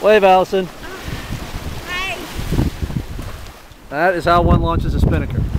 Wave, Allison. Hi. That is how one launches a spinnaker.